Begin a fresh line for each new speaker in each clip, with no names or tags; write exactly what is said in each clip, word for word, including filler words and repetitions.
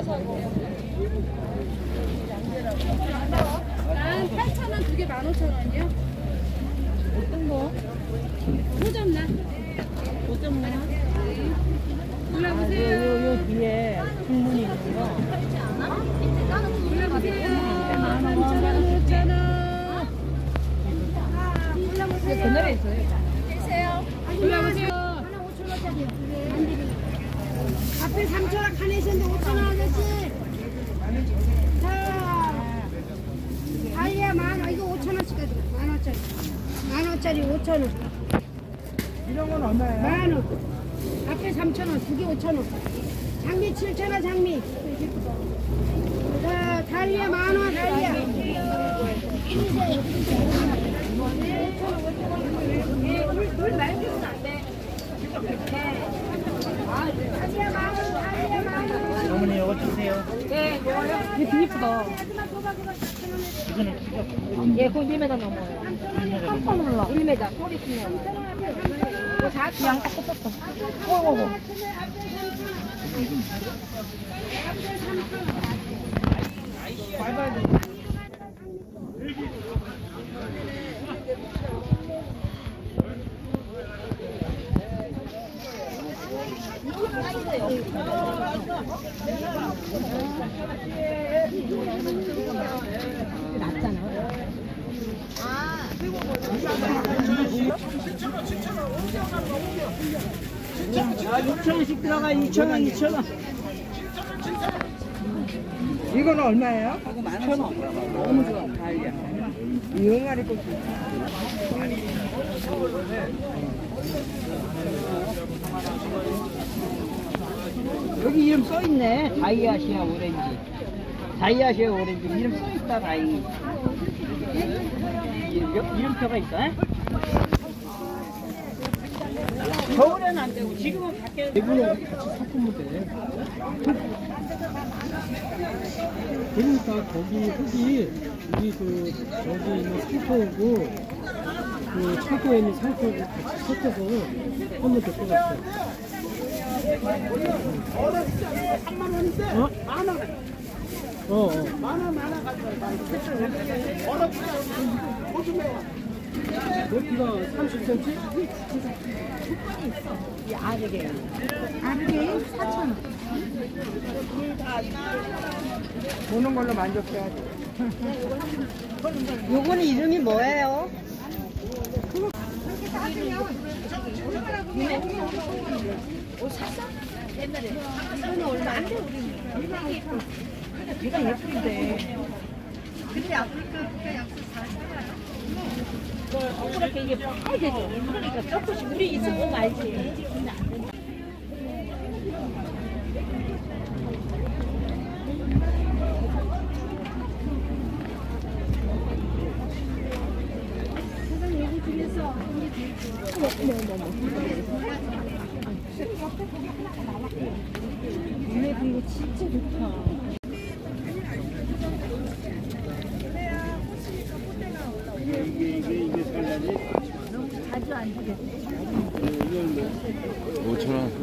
난 팔천 원 두 개 만 오천 원이요. 어떤 거? 오점나. 오점나. 골라보세요. 요, 요, 요 뒤에 국물이 있는 거. 팔지 않아? 골라보세요. 삼천 원, 오천 원. 골라보세요. 전화에 있어요. 계세요. 골라보세요. 하나 오천 원짜리요. 안 드리고. 앞에 삼천 원 카네이션도 오천 원 아저씨. 자, 다이아 만 원, 이거 오천 원씩 가지고 만 원짜리. 만 원짜리 오천 원.
이런 건 얼마예요?
만 원. 앞에 삼천 원, 두 개 오천 원. 장미 칠천 원, 장미. 자, 다이아 만 원, 다이아. 물 말고는 안 돼. 다이아 만 원, 다이아 만 원.
어머니 이거 주세요.
네, 뭐요? 이게 되게 예쁘다. 얘 그거 일 미터 넘어요. 깜짝 놀라. 일 미터. 소리 크네요. 이거 다 그냥 딱 꽂혔어. 어어어. 밟아야 돼. 낮잖아. 아.
육천 원씩 들어가. 이천 원, 이천 원. 이거는 얼마예요? 이거 만 원. 너무 좋아. 다이아. 이 응아리 꽃이. 여기 이름 써 있네. 다이아시아 오렌지. 다이아시아 오렌지 이름 써 있다. 다행히. 이름, 이름표가 있어. 겨울에는 안 되고 지금은 밖에. 이거는 같이 섞으면 돼. 그러니까 거기 흙이 우리 그 저기 있는 상토하고 그 창고에 있는 상토하고 같이 섞어서 하면 될 것 같아. 삼만 원인데? 어? 만 원. 어, 어. 만 원, 만 원 가져가요. 어느 높이가 삼십 센티미터? 조건이 있어. 이 아르게. 아르게 사천 원. 보는 걸로 만족해야지. 요거는 이름이 뭐예요? 그렇게 따지면 옷 샀어? 옛날에 이거는 얼마 안 돼. 우리 근데 걔가 예쁜데. 근데 아프리카 약속 잘 살아요. 동그랗게 이게 빨개져. 그러니까 조금씩 물이 있으면 알지. 근데 안 된다. 사장님 여기 중에서 어머 어머 이거 진짜 좋다. 이게 이게 이게 살라지? 너무 자주 안 주겠어.
오천 원.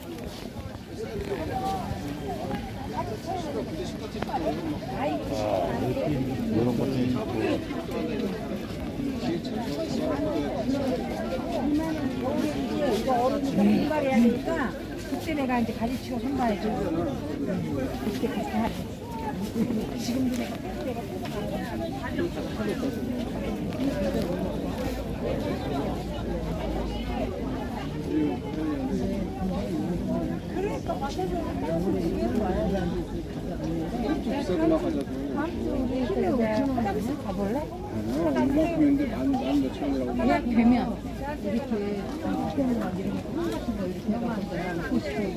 아, 이런 것도 있고.
이거 어른이가 선발해야 되니까 그때 내가 이제 가지치고 선발해줘. 그때 가서 하래. 지금도 내가 그때가 그러니까 맞아서 화장실 가볼래?
이만큼인데 만, 만 몇천 원이라고.
그냥 되면 이렇게 시켜는 거 이런 거 같은 거 이렇게 해가지고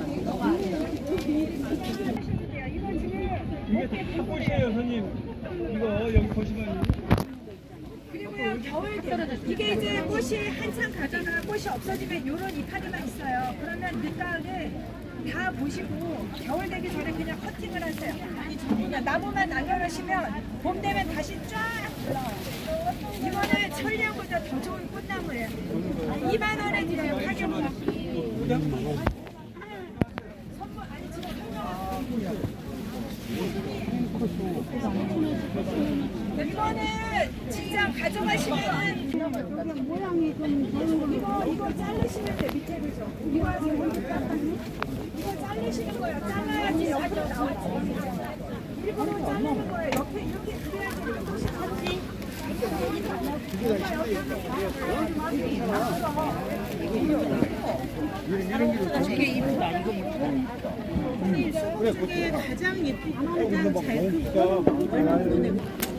이게 다 꽃이에요, 손님. 이거 여기 보시면.
그리고요 겨울 때 이게 이제 꽃이 한참 가다가 꽃이 없어지면 이런 이파리만 있어요. 그러면 늦가을에 다 보시고 겨울 되기 전에 그냥 커팅을 하세요. 그냥 나무만 남겨놓으시면 봄 되면 다시 쫙 들어와요. 이거는 천리향보다 더 좋은 꽃나무예요. 이만 원에 드려요. 가격은. 선물 아니 지금 설명하세요. 이거는 진짜 가져가시면
모양이 좀
이거 이거 자르시면 돼. 밑에를 좀. 이거 이거 자르시는 거예요. 잘라야지 옆으로 나왔지. 일부러 자르는 거예요. 옆에 이렇게 그래야지 이것이 같이.
되게 이쁘다. 이거 이게 가장 예쁘고 가장 잘 크고 얼마 눈에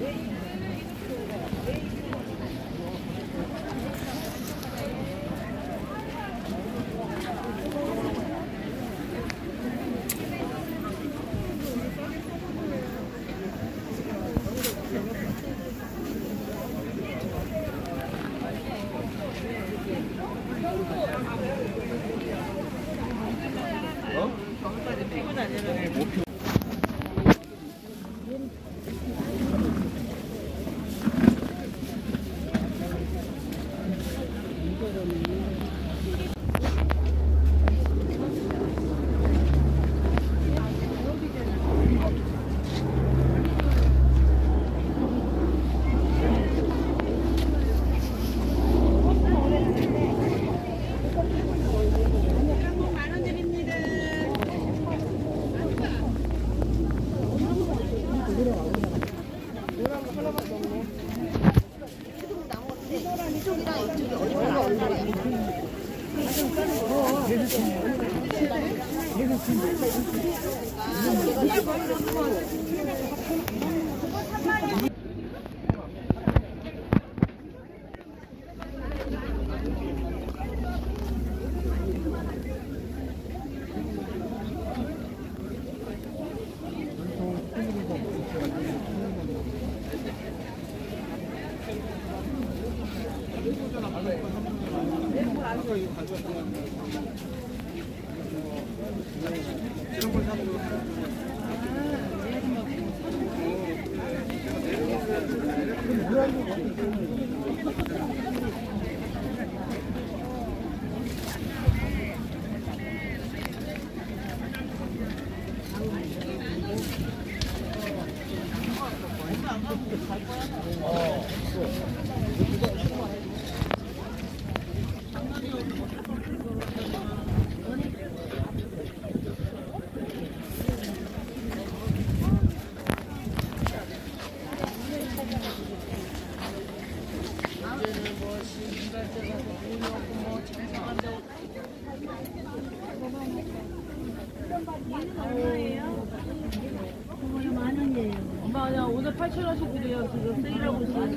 엄마 그냥 오늘 팔천 원씩 드려요. 지금 세일하고 있어요.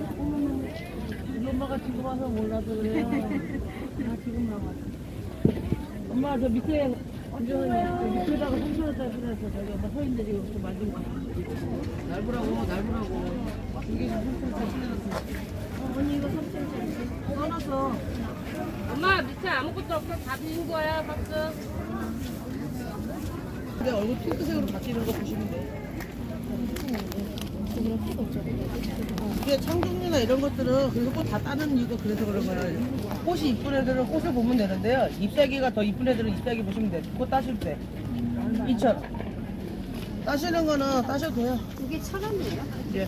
우리 엄마가 지금 와서 몰라서 그래요. 아 지금 나왔어. 엄마 저 밑에 완전 밑에다가 삼천 원짜리 해서 저기 엄마 서인들이 여기서 만든 거. 날 보라고 날 보라고. 이게 삼천 원짜리 신어놨어. 어, 언니 이거 삼천 원짜리 써놨어.
엄마 밑에 아무것도 없어. 다 비운 거야 박스.
근데 얼굴 핑크색으로 바뀌는 거 보시면 돼. 이게 청종류나 이런 것들은 그래서 꽃 다 따는 이유가 그래서 그런 거예요. 꽃이 이쁜 애들은 꽃을 보면 되는데요. 잎사귀가 더 이쁜 애들은 잎사귀 보시면 돼요. 꽃 따실 때. 이처럼. 따시는 거는 따셔도 돼요.
이게 천 원이에요?
예.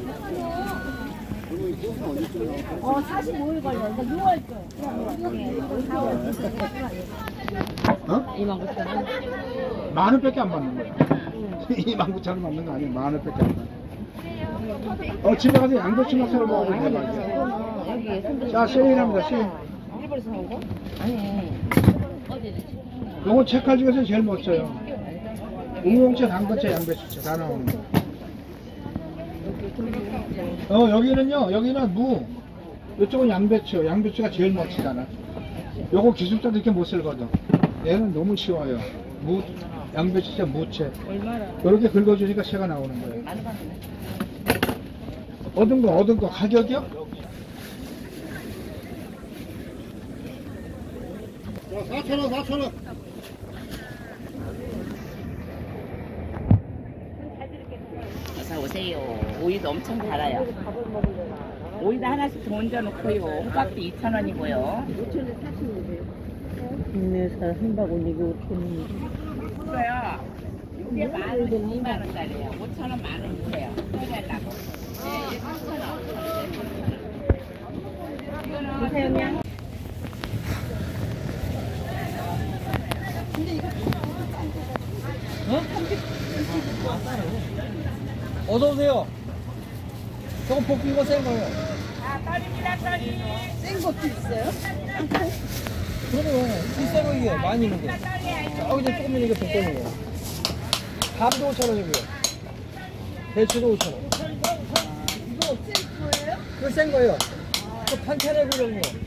어, 사십오일 걸려. 그러니까 유월 거. 사월.
어?
이만 구천 원.
만 원밖에 안 받는 거야. 이만 구천 원 받는 거 아니야. 만 원밖에 안 받는 어, 집에 가서 양배추나 썰어 먹으면 대박이야. 자, 세일합니다, 세일.
일본에서 온 거? 아니.
요거 책칼 중에서 제일 멋져요. 우엉채, 당근채, 양배추채 다 나오는 거. 어, 여기는요, 여기는 무. 이쪽은 양배추. 양배추가 제일 멋지잖아. 요거 기술자도 이렇게 못 쓸거든. 얘는 너무 쉬워요. 무, 양배추채, 무채. 이렇게 긁어주니까 채가 나오는 거예요. 얻은 거, 얻은 거. 가격이요? 사천 원, 사천 원.
어서 오세요. 오이도 엄청 달아요. 오이도 하나씩 더 얹어놓고요. 호박도 이천 원이고요.
국내산 한박 올리기 오천 원.
있어요. 이게 만 원, 이만 원짜리예요. 오천 원, 만 원 주세요. 소개하려고. 네, 이게 삼천 원. 이거는 그냥
어서오세요. 저거 볶은 거 센 거예요.
아, 떨입니다, 떨이.
센 것도 있어요? 그러네. 비싼 거 이게 많이 있는 게. 저기 저 조그만 이거 볶는 거. 밥도 오천 원이고요. 배추도 오천 원. 이거 센 거예요? 그거 센 거예요. 그 반찬에 그런 거.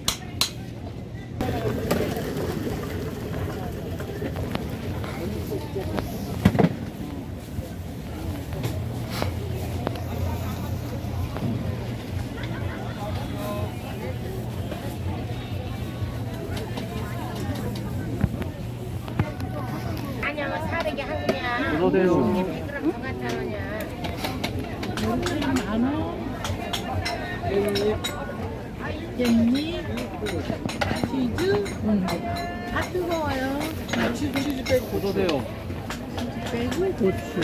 치즈 빼고 고소돼요.
빼고 고추.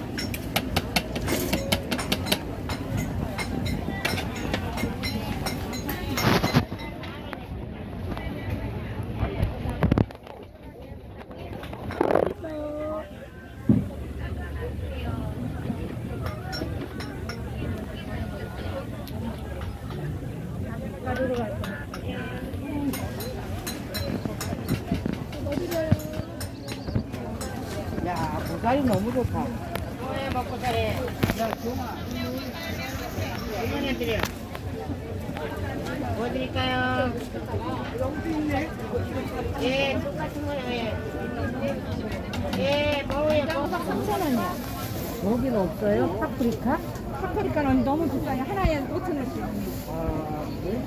야, 고사리 너무 좋다.
뭐해, 먹고 자래. 얼마나 드려요? 뭐 드릴까요? 예, 똑같은 거요, 예. 예, 뭐예요?
삼천 원이야. 여기는 없어요? 파프리카?
파프리카는 너무 비싸요. 하나에 오천 원씩.
아, 네.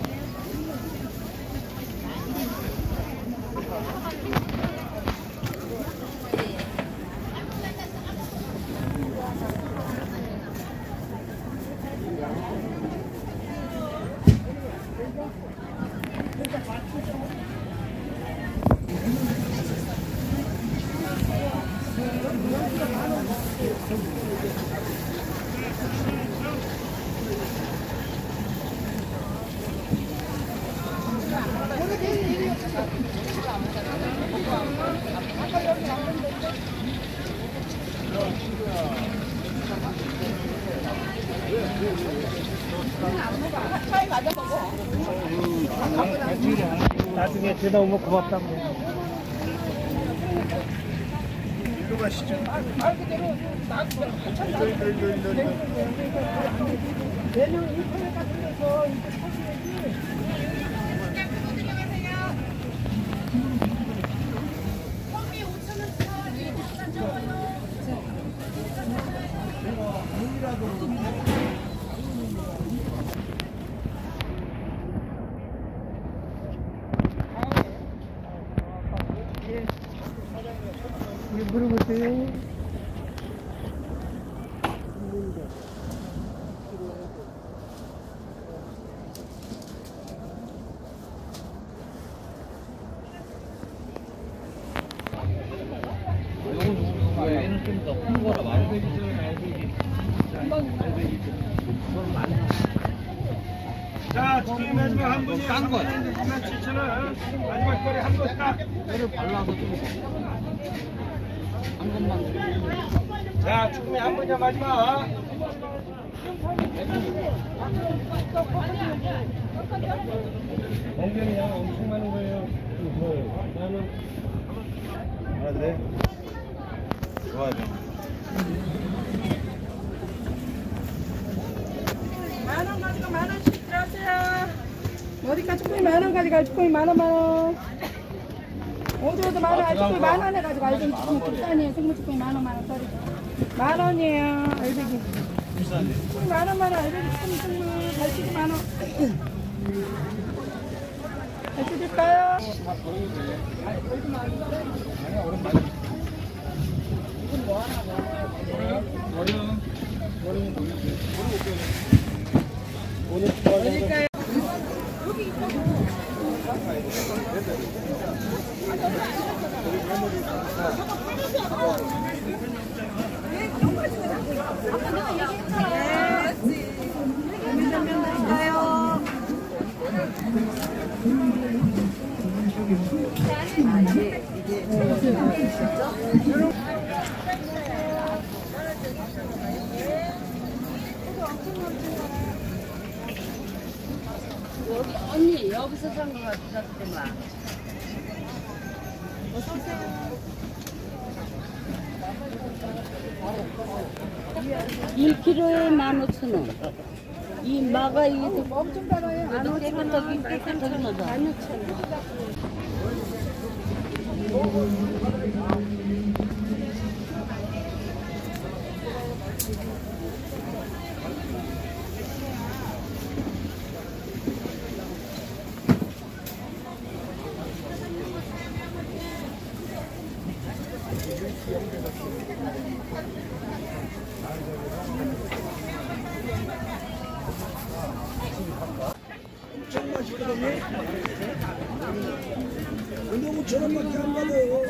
나중에 되다 오면 고맙다고.
일로 가시죠.
물어보세요. 얘는 좀 더 큰 거라 말고.
자, 지금 마지막 한 분이 딴 거. 이만 칠천 원. 마지막 거리 한 번씩.
뼈를 발라서 좀 한 것만.
자, 지금 한 분이야 마지막. 공격이 양 엄청 많은 거예요. 나는 아 그래? 좋아요.
만 원 가지고 만 원씩 들어가세요. 어디까지 쭈꾸미 만 원 가져가 쭈꾸미 만 원 만 원. 어디 어디 만 원, 아, 쭈꾸미 만 원에 가지고 알던 쭈꾸미 비싸니에요. 생물 쭈꾸미 만 원 만 원 소리. 만 원이에요. 알배기. 쭈꾸미 만 원 만 원 알배기 쭈꾸미 생물 갈치기 만 원. 갈치 줄까요? 어딜까요?
언니 여기서 산 거 같았을 때만. 일 킬로에 만 오천 원. 이 마가 이게
엄청 달아요.
또 깨끗하게 깨끗하게 넣어. 만 오천 원.
근데 오천 원밖에 안 받아요.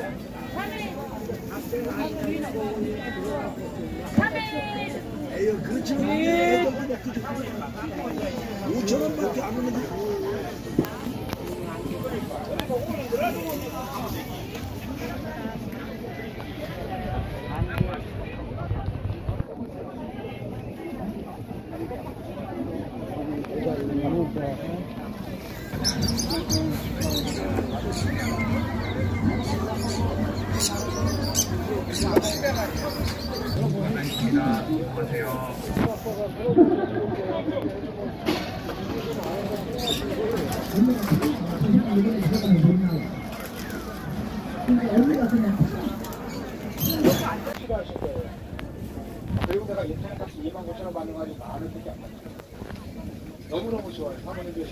에휴, 그렇지는 않네. 오천 원밖에 안 하는데.
그리고 내가 인터넷 값이 이만 오천 원 받는 거 가지고 만 원밖에 안 받아. 너무너무 좋아요. 사모님들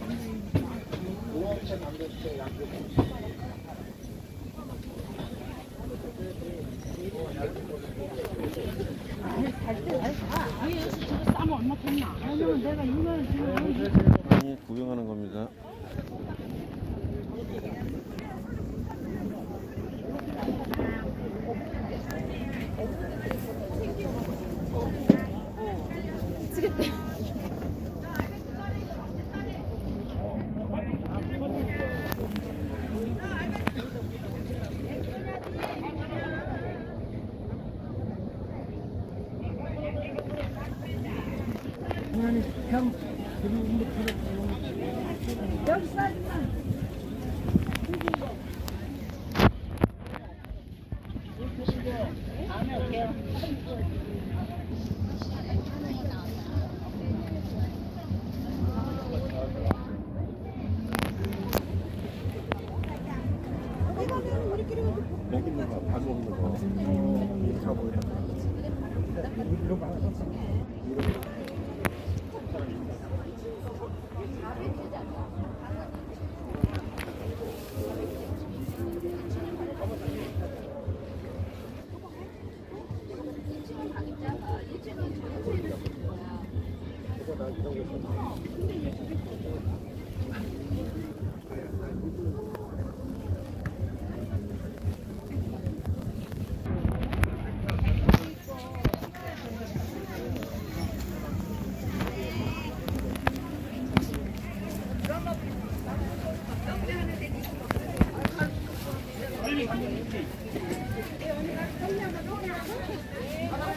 오원천 남겨주세요. 양쪽.
많이 구경하는 겁니다. 먹는 거, 밥 먹는 거. 다 보여.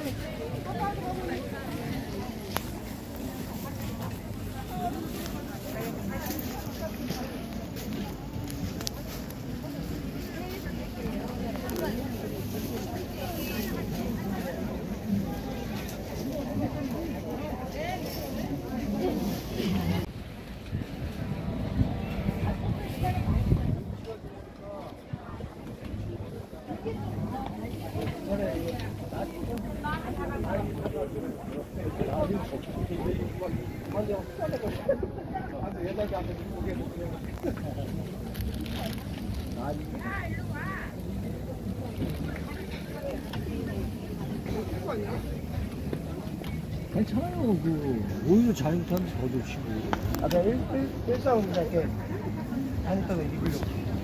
괜찮아요. 그 오히려 자연타면 더 좋지. 아, 내가 일, 일, 일상으로 이렇게 다녔다가 입으려고.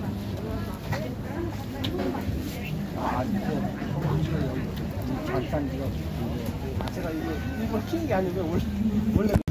아, 진짜. 장단지가. 제가 이거 일본 키는 게 아니고 원래 원래.